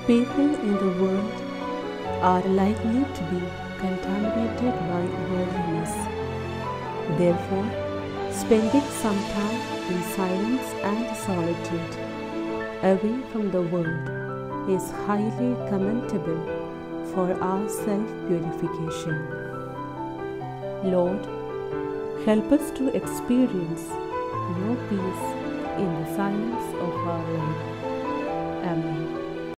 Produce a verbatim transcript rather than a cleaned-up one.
People in the world are likely to be contaminated by worldliness. Therefore, spending some time in silence and solitude, away from the world, is highly commendable for our self-purification. Lord, help us to experience your peace in the silence of our life. Amen.